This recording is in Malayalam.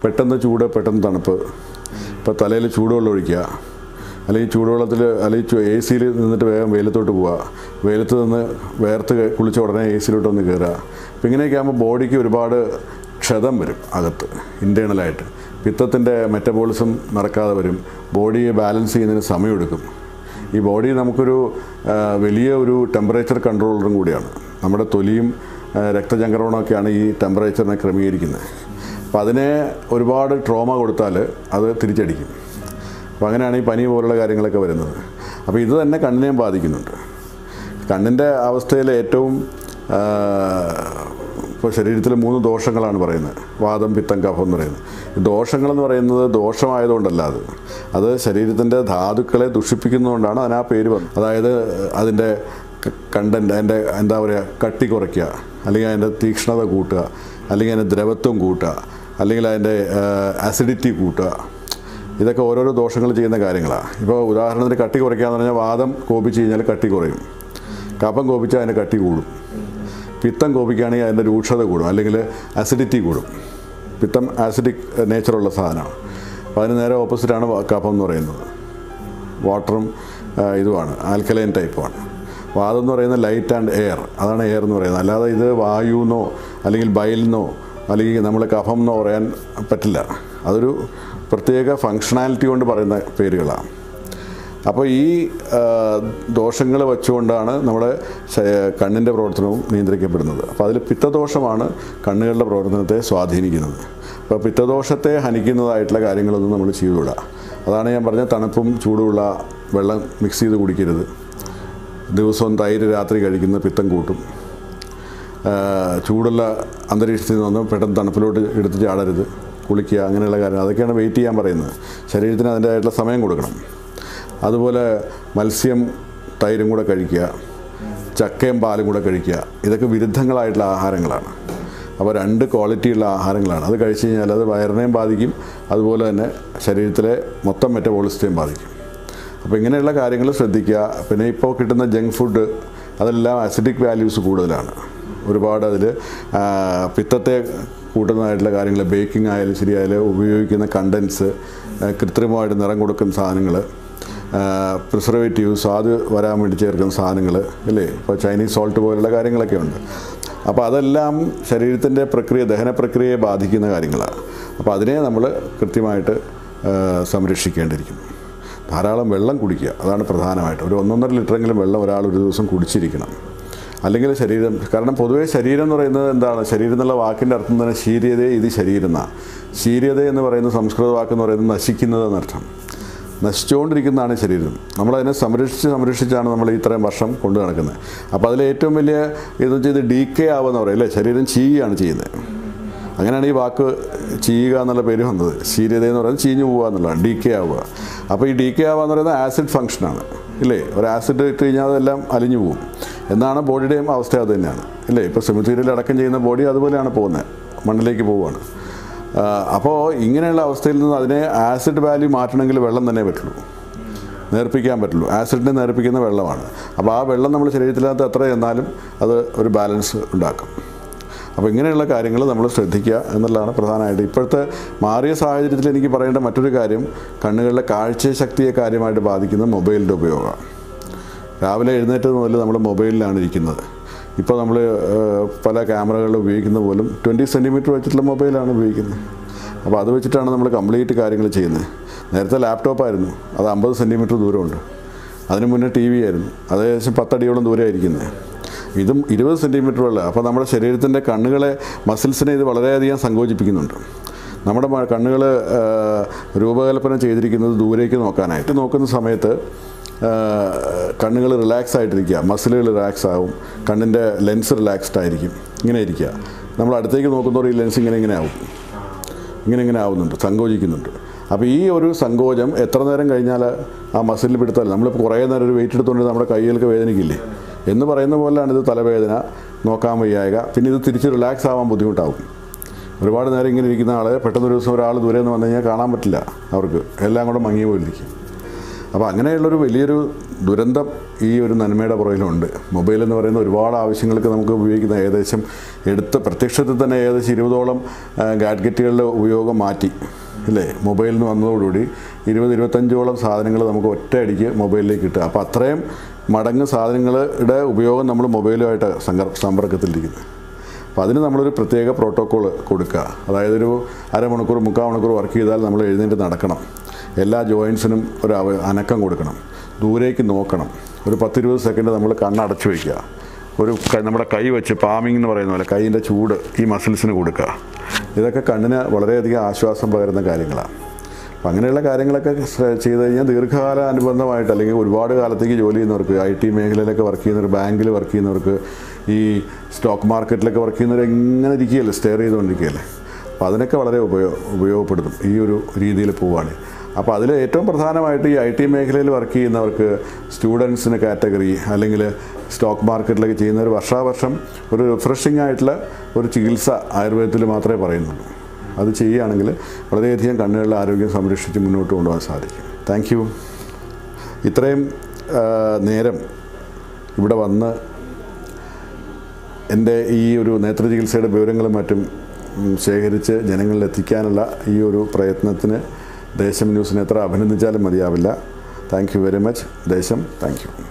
പെട്ടെന്ന് ചൂട് പെട്ടെന്ന് തണുപ്പ്. ഇപ്പോൾ തലയിൽ ചൂടുവെള്ളം ഒഴിക്കുക, അല്ലെങ്കിൽ ചൂടുവെള്ളത്തിൽ അല്ലെങ്കിൽ AC നിന്നിട്ട് വേഗം വെയിലത്തോട്ട് പോവുക, വെയിലത്ത് നിന്ന് വേർത്ത് കുളിച്ച ഉടനെ AC ഒന്ന് കയറുക. അപ്പോൾ ഇങ്ങനെയൊക്കെ ആകുമ്പോൾ ബോഡിക്ക് ഒരുപാട് ക്ഷതം വരും അകത്ത് ഇൻറ്റേണലായിട്ട്. പിത്തത്തിൻ്റെ മെറ്റബോളിസം നടക്കാതെ വരും, ബോഡിയെ ബാലൻസ് ചെയ്യുന്നതിന് സമയമെടുക്കും. ഈ ബോഡി നമുക്കൊരു വലിയ ഒരു ടെമ്പറേച്ചർ കൺട്രോളറും കൂടിയാണ്. നമ്മുടെ തൊലിയും രക്തചംക്രമണമൊക്കെയാണ് ഈ ടെമ്പറേച്ചറിനെ ക്രമീകരിക്കുന്നത്. അപ്പോൾ അതിനെ ഒരുപാട് ട്രോമ കൊടുത്താൽ അത് തിരിച്ചടിക്കും. അപ്പോൾ അങ്ങനെയാണ് ഈ പനി പോലുള്ള കാര്യങ്ങളൊക്കെ വരുന്നത്. അപ്പോൾ ഇത് തന്നെ കണ്ണിനെയും ബാധിക്കുന്നുണ്ട്. കണ്ണിൻ്റെ അവസ്ഥയിൽ ഏറ്റവും ഇപ്പോൾ ശരീരത്തിൽ 3 ദോഷങ്ങളാണ് പറയുന്നത്. വാതം, പിത്തം, കഫം എന്ന് പറയുന്നത്. ഈ ദോഷങ്ങളെന്ന് പറയുന്നത് ദോഷമായതുകൊണ്ടല്ല, അത് ശരീരത്തിൻ്റെ ധാതുക്കളെ ദുഷിപ്പിക്കുന്നതുകൊണ്ടാണ് അതിന് ആ പേര് വന്നത്. അതായത് അതിൻ്റെ കണ്ടൻറ്റ്, അതിൻ്റെ എന്താ പറയുക, കട്ടി കുറയ്ക്കുക, അല്ലെങ്കിൽ അതിൻ്റെ തീക്ഷ്ണത കൂട്ടുക, അല്ലെങ്കിൽ അതിൻ്റെ ദ്രവത്വം കൂട്ടുക, അല്ലെങ്കിൽ അതിൻ്റെ ആസിഡിറ്റി കൂട്ടുക. ഇതൊക്കെ ഓരോരോ ദോഷങ്ങൾ ചെയ്യുന്ന കാര്യങ്ങളാണ്. ഇപ്പോൾ ഉദാഹരണത്തിന് കട്ടി കുറയ്ക്കാന്ന് പറഞ്ഞാൽ വാദം കോപിച്ച് കഴിഞ്ഞാൽ കട്ടി കുറയും, കഫം കോപിച്ചാൽ അതിൻ്റെ കട്ടി കൂടും, പിത്തം കോപിക്കുകയാണെങ്കിൽ അതിൻ്റെ രൂക്ഷത കൂടും, അല്ലെങ്കിൽ ആസിഡിറ്റി കൂടും. പിത്തം ആസിഡിക് നേച്ചറുള്ള സാധനമാണ്. അപ്പോൾ അതിന് നേരെ ഓപ്പോസിറ്റാണ് കഫം എന്ന് പറയുന്നത്. വാട്ടറും ഇതുമാണ്, ആൽക്കലൈൻ ടൈപ്പാണ്. വാദം എന്ന് പറയുന്നത് ലൈറ്റ് ആൻഡ് എയർ, അതാണ് എയർ എന്ന് പറയുന്നത്. അല്ലാതെ ഇത് വായുന്നോ അല്ലെങ്കിൽ ബയലിനോ അല്ലെങ്കിൽ നമ്മൾ കഫം എന്നോ പറയാൻ പറ്റില്ല. അതൊരു പ്രത്യേക ഫങ്ഷണാലിറ്റി കൊണ്ട് പറയുന്ന പേരുകളാണ്. അപ്പോൾ ഈ ദോഷങ്ങൾ വെച്ചുകൊണ്ടാണ് നമ്മുടെ കണ്ണിൻ്റെ പ്രവർത്തനവും നിയന്ത്രിക്കപ്പെടുന്നത്. അപ്പോൾ അതിൽ പിത്തദോഷമാണ് കണ്ണുകളുടെ പ്രവർത്തനത്തെ സ്വാധീനിക്കുന്നത്. അപ്പോൾ പിത്തദോഷത്തെ ഹനിക്കുന്നതായിട്ടുള്ള കാര്യങ്ങളൊന്നും നമ്മൾ ചെയ്തുകൂടാ. അതാണ് ഞാൻ പറഞ്ഞ തണുപ്പും ചൂടുമുള്ള വെള്ളം മിക്സ് ചെയ്ത് കുടിക്കരുത്. ദിവസവും തൈര് രാത്രി കഴിക്കുന്നത് പിത്തം കൂട്ടും. ചൂടുള്ള അന്തരീക്ഷത്തിൽ നിന്ന് പെട്ടെന്ന് തണുപ്പിലോട്ട് എടുത്ത് ചാടരുത്, കുളിക്കുക, അങ്ങനെയുള്ള കാര്യങ്ങൾ. അതൊക്കെയാണ് വെയിറ്റ് ചെയ്യാൻ പറയുന്നത്. ശരീരത്തിന് അതിൻ്റെതായിട്ടുള്ള സമയം കൊടുക്കണം. അതുപോലെ മത്സ്യം തൈരും കൂടെ കഴിക്കുക, ചക്കയും പാലും കൂടെ കഴിക്കുക. ഇതൊക്കെ വിരുദ്ധങ്ങളായിട്ടുള്ള ആഹാരങ്ങളാണ്. അപ്പോൾ 2 ക്വാളിറ്റിയുള്ള ആഹാരങ്ങളാണ്. അത് കഴിച്ച് കഴിഞ്ഞാൽ അത് വയറിനെയും ബാധിക്കും, അതുപോലെ തന്നെ ശരീരത്തിലെ മൊത്തം മെറ്റബോളിസത്തെയും ബാധിക്കും. അപ്പോൾ ഇങ്ങനെയുള്ള കാര്യങ്ങൾ ശ്രദ്ധിക്കുക. പിന്നെ ഇപ്പോൾ കിട്ടുന്ന ജങ്ക് ഫുഡ് അതെല്ലാം അസിഡിക് വാല്യൂസ് കൂടുതലാണ്. ഒരുപാട് അതിൽ പിത്തത്തെ കൂട്ടുന്നതായിട്ടുള്ള കാര്യങ്ങൾ, ബേക്കിംഗ് ആയാലും ശരിയായാലും ഉപയോഗിക്കുന്ന കണ്ടൻസ്, കൃത്രിമമായിട്ട് നിറം കൊടുക്കുന്ന സാധനങ്ങൾ, പ്രിസർവേറ്റീവ്, സ്വാദ് വരാൻ വേണ്ടി ചേർക്കുന്ന സാധനങ്ങൾ അല്ലേ. ഇപ്പോൾ ചൈനീസ് സോൾട്ട് പോലുള്ള കാര്യങ്ങളൊക്കെ ഉണ്ട്. അപ്പോൾ അതെല്ലാം ശരീരത്തിൻ്റെ ദഹന പ്രക്രിയയെ ബാധിക്കുന്ന കാര്യങ്ങളാണ്. അപ്പോൾ അതിനെ നമ്മൾ കൃത്യമായിട്ട് സംരക്ഷിക്കേണ്ടിയിരിക്കുന്നു. ധാരാളം വെള്ളം കുടിക്കുക, അതാണ് പ്രധാനമായിട്ട്. ഒരു 1.5 ലിറ്ററെങ്കിലും വെള്ളം ഒരാൾ ഒരു ദിവസം കുടിച്ചിരിക്കണം. അല്ലെങ്കിൽ ശരീരം, കാരണം പൊതുവേ ശരീരം എന്ന് പറയുന്നത് എന്താണ്, ശരീരം എന്നുള്ള വാക്കിൻ്റെ അർത്ഥം തന്നെ ശീര്യതയെ ഇത് ശരീരം എന്നാണ്. ശീര്യത എന്ന് പറയുന്ന സംസ്കൃത വാക്കെന്ന് പറയുന്നത് നശിക്കുന്നത് എന്നർത്ഥം. നശിച്ചുകൊണ്ടിരിക്കുന്നതാണ് ശരീരം. നമ്മളതിനെ സംരക്ഷിച്ചാണ് നമ്മൾ ഇത്രയും വർഷം കൊണ്ടു നടക്കുന്നത്. അപ്പോൾ അതിൽ ഏറ്റവും വലിയ ഇതെന്ന് വെച്ചാൽ ഇത് ഡീക്കേ ആവുമെന്ന് പറയും അല്ലേ. ശരീരം ചീയുകയാണ് ചെയ്യുന്നത്. അങ്ങനെയാണ് ഈ വാക്ക് ചെയ്യുക എന്നുള്ള പേര് വന്നത്. ശീര്യത എന്ന് പറയുന്നത് ചീഞ്ഞു പോവുക എന്നുള്ളതാണ്, ഡീക്കേ ആവുക. അപ്പോൾ ഈ ഡീക്കേ ആവുക എന്ന് പറയുന്നത് ആസിഡ് ഫംഗ്ഷനാണ് ഇല്ലേ. ഒരു ആസിഡ് ഇട്ട് കഴിഞ്ഞാൽ അതെല്ലാം അലിഞ്ഞു പോകും എന്നാണ് ബോഡിയുടെയും അവസ്ഥ. അത് തന്നെയാണ് ഇല്ലേ. ഇപ്പോൾ സെമിത്തേരിയിൽ അടക്കം ചെയ്യുന്ന ബോഡി അതുപോലെയാണ് പോകുന്നത്, മണ്ണിലേക്ക് പോവുകയാണ്. അപ്പോൾ ഇങ്ങനെയുള്ള അവസ്ഥയിൽ നിന്ന് അതിനെ ആസിഡ് വാല്യൂ മാറ്റണമെങ്കിൽ വെള്ളം തന്നെ പറ്റുള്ളൂ, നേർപ്പിക്കാൻ പറ്റുള്ളൂ. ആസിഡിനെ നേർപ്പിക്കുന്ന വെള്ളമാണ്. അപ്പോൾ ആ വെള്ളം നമ്മൾ ശരീരത്തിനകത്ത് എത്ര ചെന്നാലും അത് ഒരു ബാലൻസ് ഉണ്ടാക്കും. അപ്പോൾ ഇങ്ങനെയുള്ള കാര്യങ്ങൾ നമ്മൾ ശ്രദ്ധിക്കുക എന്നുള്ളതാണ് പ്രധാനമായിട്ട്. ഇപ്പോഴത്തെ മാറിയ സാഹചര്യത്തിൽ എനിക്ക് പറയേണ്ട മറ്റൊരു കാര്യം, കണ്ണുകളുടെ കാഴ്ചശക്തിയെ കാര്യമായിട്ട് ബാധിക്കുന്ന മൊബൈലിൻ്റെ ഉപയോഗമാണ്. രാവിലെ എഴുന്നേറ്റത് മുതൽ നമ്മൾ മൊബൈലിലാണ് ഇരിക്കുന്നത്. ഇപ്പോൾ നമ്മൾ പല ക്യാമറകളിൽ ഉപയോഗിക്കുന്ന പോലും 20 സെൻറ്റിമീറ്റർ വെച്ചിട്ടുള്ള മൊബൈലാണ് ഉപയോഗിക്കുന്നത്. അപ്പോൾ അത് വെച്ചിട്ടാണ് നമ്മൾ കംപ്ലീറ്റ് കാര്യങ്ങൾ ചെയ്യുന്നത്. നേരത്തെ ലാപ്ടോപ്പായിരുന്നു, അത് 50 സെൻറ്റിമീറ്റർ ദൂരമുണ്ട്. അതിന് മുന്നേ TV ആയിരുന്നു, അത് ഏകദേശം 10 അടിയോളം ദൂരമായിരിക്കുന്നത്. ഇതും 20 സെൻറ്റിമീറ്റർ ഉള്ള. അപ്പോൾ നമ്മുടെ ശരീരത്തിൻ്റെ കണ്ണുകളെ, മസിൽസിനെ ഇത് വളരെയധികം സങ്കോചിപ്പിക്കുന്നുണ്ട്. നമ്മുടെ കണ്ണുകൾ രൂപകൽപ്പന ചെയ്തിരിക്കുന്നത് ദൂരേക്ക് നോക്കാനായിട്ട്. നോക്കുന്ന സമയത്ത് കണ്ണുകൾ റിലാക്സ് ആയിട്ടിരിക്കുക, മസിലുകൾ റിലാക്സ് ആവും, കണ്ണിൻ്റെ ലെൻസ് റിലാക്സ്ഡ് ആയിരിക്കും. ഇങ്ങനെ ഇരിക്കുക. നമ്മൾ അടുത്തേക്ക് നോക്കുന്നതോടെ ഈ ലെൻസ് ഇങ്ങനെ ആവും, ഇങ്ങനെ ആവുന്നുണ്ട്, സങ്കോചിക്കുന്നുണ്ട്. അപ്പോൾ ഈ ഒരു സങ്കോചം എത്ര നേരം കഴിഞ്ഞാൽ ആ മസിലിൽ പിടുത്താൽ, നമ്മളിപ്പോൾ കുറേ നേരം ഒരു വെയിറ്റ് എടുത്തുകൊണ്ട് നമ്മുടെ കൈകൾക്ക് വേദനിക്കില്ലേ എന്ന് പറയുന്ന പോലെയാണ് ഇത്. തലവേദന, നോക്കാൻ വയ്യായ്ക, പിന്നെ ഇത് തിരിച്ച് റിലാക്സ് ആവാൻ ബുദ്ധിമുട്ടാവും. ഒരുപാട് നേരം ഇങ്ങനെ ഇരിക്കുന്ന ആൾ പെട്ടെന്നൊരു ദിവസം ഒരാൾ ദൂരെ നിന്ന് വന്നു കഴിഞ്ഞാൽ കാണാൻ പറ്റില്ല, അവർക്ക് എല്ലാം കൂടെ മങ്ങിയ പോലെ ഇരിക്കും. അപ്പോൾ അങ്ങനെയുള്ളൊരു വലിയൊരു ദുരന്തം ഈ ഒരു നന്മയുടെ പുറകിലുണ്ട്. മൊബൈൽ എന്ന് പറയുന്ന ഒരുപാട് ആവശ്യങ്ങൾക്ക് നമുക്ക് ഉപയോഗിക്കുന്ന ഏകദേശം പ്രത്യക്ഷത്തിൽ തന്നെ ഏകദേശം 20ഓളം ഗാഡ്ഗറ്റുകളുടെ ഉപയോഗം മാറ്റി അല്ലേ. മൊബൈലിൽ നിന്ന് വന്നതോടുകൂടി 20-25ഓളം സാധനങ്ങൾ നമുക്ക് ഒറ്റയടിക്ക് മൊബൈലിലേക്ക് കിട്ടുക. അപ്പോൾ അത്രയും മടങ്ങ് സാധനങ്ങളുടെ ഉപയോഗം നമ്മൾ മൊബൈലുമായിട്ട് സമ്പർക്കത്തിലിരിക്കുന്നത്. അപ്പോൾ അതിന് നമ്മളൊരു പ്രത്യേക പ്രോട്ടോക്കോൾ കൊടുക്കുക. അതായത് ഒരു അരമണിക്കൂർ 3/4 മണിക്കൂർ വർക്ക് ചെയ്താൽ നമ്മൾ എഴുന്നേറ്റ് നടക്കണം. എല്ലാ ജോയിൻസിനും ഒരു അനക്കം കൊടുക്കണം. ദൂരേക്ക് നോക്കണം. ഒരു 10-20 സെക്കൻഡ് നമ്മൾ കണ്ണടച്ചു വയ്ക്കുക. നമ്മുടെ കൈ വെച്ച് പാമിംഗ് എന്ന് പറയുന്ന പോലെ കൈയിൻ്റെ ചൂട് ഈ മസിൽസിന് കൊടുക്കുക. ഇതൊക്കെ കണ്ണിന് വളരെയധികം ആശ്വാസം പകരുന്ന കാര്യങ്ങളാണ്. അപ്പം അങ്ങനെയുള്ള കാര്യങ്ങളൊക്കെ ചെയ്ത് കഴിഞ്ഞാൽ ദീർഘകാല അനുബന്ധമായിട്ട് അല്ലെങ്കിൽ ഒരുപാട് കാലത്തേക്ക് ജോലി ചെയ്യുന്നവർക്ക്, IT മേഖലയിലൊക്കെ വർക്ക് ചെയ്യുന്നവർ, ബാങ്കിൽ വർക്ക് ചെയ്യുന്നവർക്ക്, ഈ സ്റ്റോക്ക് മാർക്കറ്റിലൊക്കെ വർക്ക് ചെയ്യുന്നവർ എങ്ങനെ ഇരിക്കുകയല്ലേ, സ്റ്റെയർ ചെയ്തുകൊണ്ടിരിക്കുകയല്ലേ. അപ്പോൾ അതിനൊക്കെ വളരെ ഉപയോഗപ്പെടുത്തും ഈ ഒരു രീതിയിൽ പോവുകയാണ്. അപ്പോൾ അതിൽ ഏറ്റവും പ്രധാനമായിട്ട് ഈ IT മേഖലയിൽ വർക്ക് ചെയ്യുന്നവർക്ക്, സ്റ്റുഡൻസിന് കാറ്റഗറി അല്ലെങ്കിൽ സ്റ്റോക്ക് മാർക്കറ്റിലൊക്കെ ചെയ്യുന്നവർ വർഷാവർഷം ഒരു റിഫ്രഷിംഗ് ആയിട്ടുള്ള ഒരു ചികിത്സ ആയുർവേദത്തിൽ മാത്രമേ പറയുന്നുള്ളൂ. അത് ചെയ്യുകയാണെങ്കിൽ വളരെയധികം കണ്ണുകളുടെ ആരോഗ്യം സംരക്ഷിച്ച് മുന്നോട്ട് കൊണ്ടുപോകാൻ സാധിക്കും. Thank you. ഇത്രയും നേരം ഇവിടെ വന്ന് എൻ്റെ ഈ ഒരു നേത്രചികിത്സയുടെ വിവരങ്ങളും മറ്റും ശേഖരിച്ച് ജനങ്ങളിൽ എത്തിക്കാനുള്ള ഈ ഒരു പ്രയത്നത്തിന് ദേശം ന്യൂസിനെ എത്ര അഭിനന്ദിച്ചാലും മതിയാവില്ല. താങ്ക് യു വെരി മച്ച് ദേശം. Thank U.